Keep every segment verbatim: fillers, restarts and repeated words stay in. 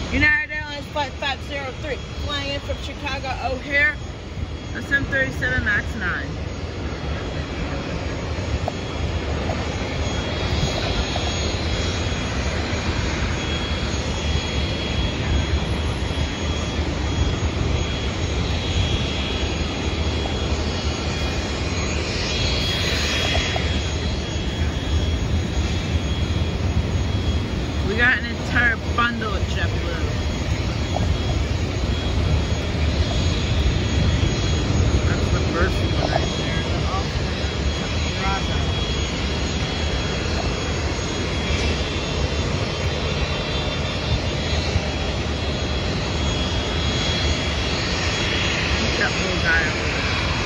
United Airlines Flight five zero three, flying in from Chicago O'Hare, a seven thirty-seven Max nine. We got an entire bundle of JetBlue. That's the first one right there. The Austrian Rasa. JetBlue guy over there.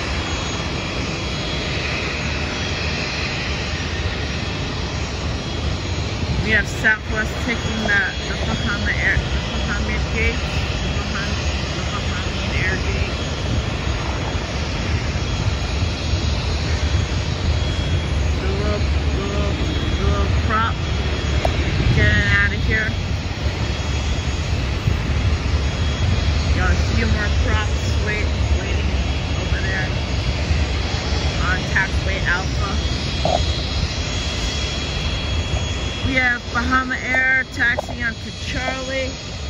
We have Southwest taking the, the Bahama Air, the Bahamian gate, the Bahamian, the Bahamian Air gate. The little, the little, the little prop getting out of here. Got a few more props wait, waiting over there on taxiway Alpha. We have Bahama Air taxiing onto Charlie.